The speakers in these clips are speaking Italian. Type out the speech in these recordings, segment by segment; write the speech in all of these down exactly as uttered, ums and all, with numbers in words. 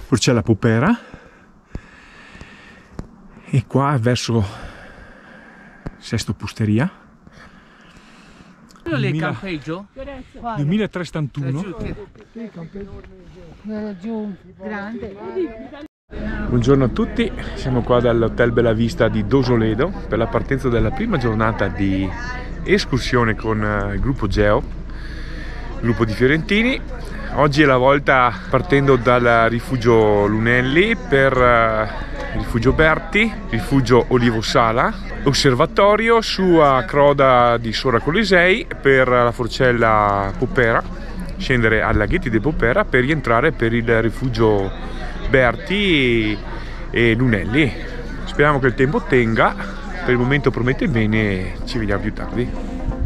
Porcella Pupera, e qua verso Sesto Pusteria. Quello lì il campeggio? duemilatrecentosettantuno. Giù, grande. Buongiorno a tutti, siamo qua dall'Hotel Bella Vista di Dosoledo per la partenza della prima giornata di escursione con il gruppo Geo, gruppo di fiorentini. Oggi è la volta partendo dal rifugio Lunelli per il rifugio Berti, rifugio Olivo Sala, osservatorio su a Croda di Sora Colisei per la Forcella Pupera, scendere a Laghetti de Pupera per rientrare per il rifugio Berti e Lunelli. Speriamo che il tempo tenga, per il momento promette bene, ci vediamo più tardi.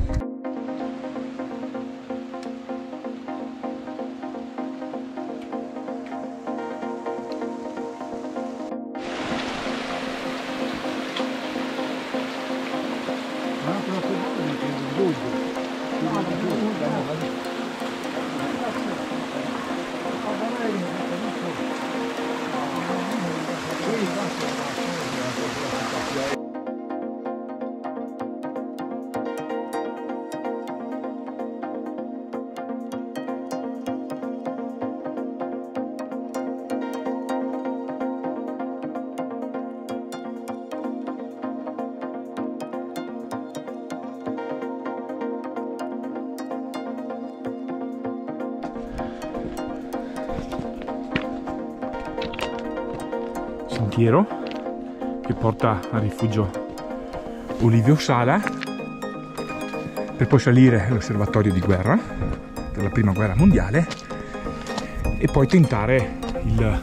Sentiero che porta al rifugio Olivo Sala per poi salire all'osservatorio di guerra per la prima guerra mondiale e poi tentare il,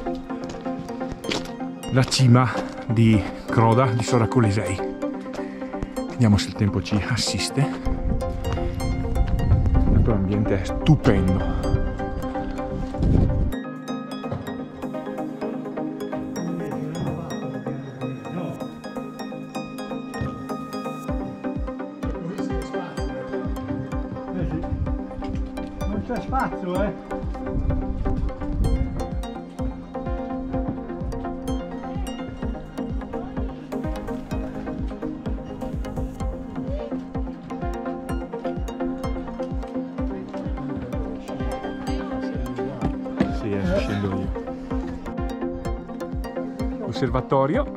la cima di Croda di Sora Colisei. Vediamo se il tempo ci assiste. L'ambiente è stupendo. C'è spazio, eh! Sì, eh, scendo io. Osservatorio.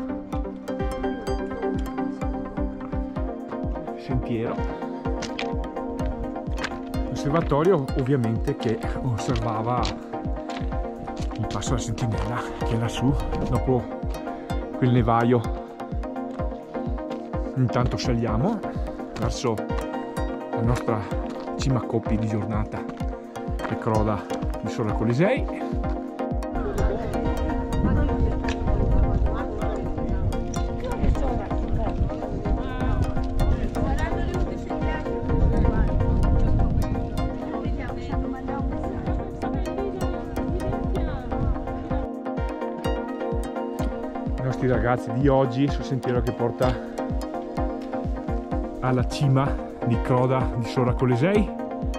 Sentiero. Osservatorio ovviamente che osservava il passo della sentinella che è lassù dopo quel nevaio. Intanto saliamo verso la nostra cima coppi di giornata che Croda di Sora Colisei. I nostri ragazzi di oggi sul sentiero che porta alla cima di Croda di Sora Colisei.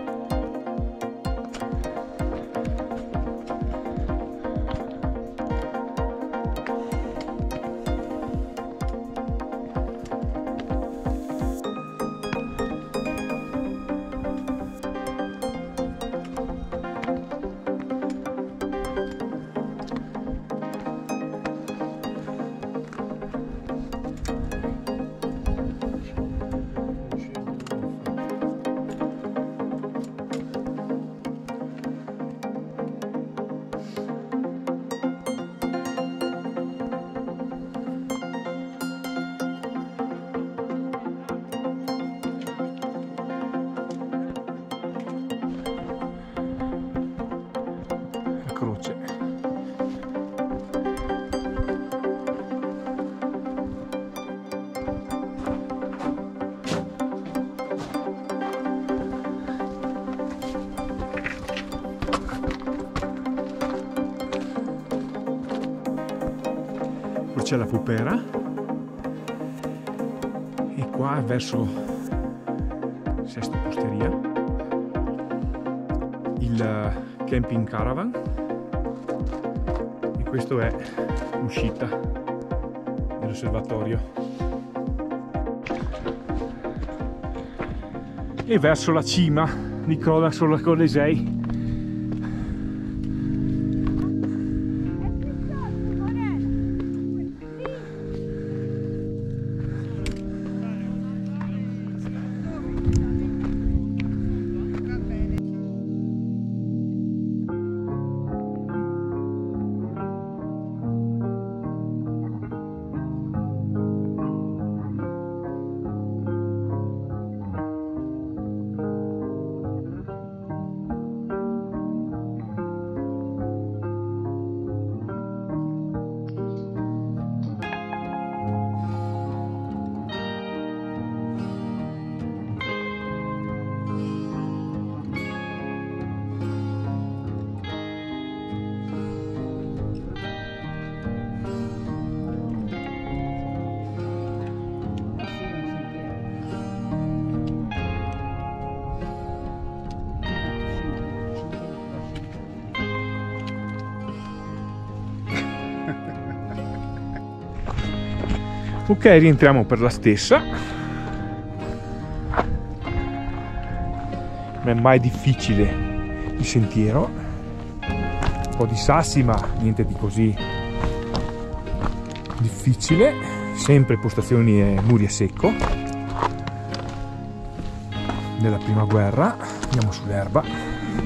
Croce. Porcella Pupera e qua verso Sesto Pusteria il camping caravan questa è l'uscita dell'osservatorio. E verso la cima di Crolla sulla Collesei. Ok, rientriamo per la stessa. Non è mai difficile il sentiero. Un po' di sassi, ma niente di così difficile. Sempre postazioni e muri a secco. Della prima guerra. Andiamo sull'erba.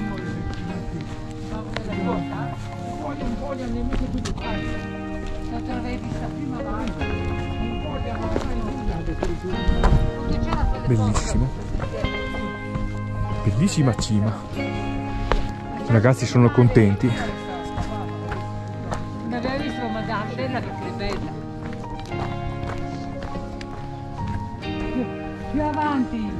Bellissimo, bellissima cima. I ragazzi sono contenti. Ma avevi visto la bella che è bella. Più, più avanti.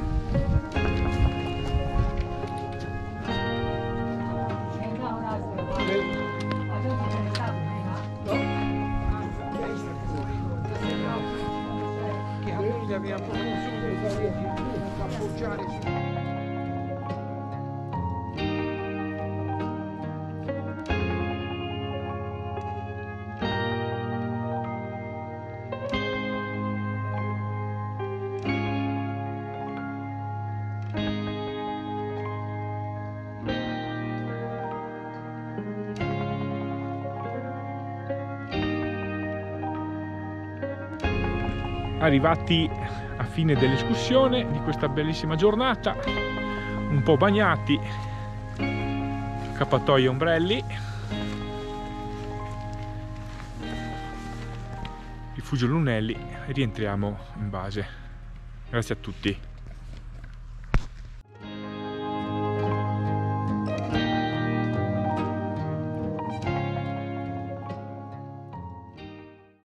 Arrivati a fine dell'escursione di questa bellissima giornata, un po' bagnati, accappatoi e ombrelli, rifugio Lunelli, e rientriamo in base. Grazie a tutti.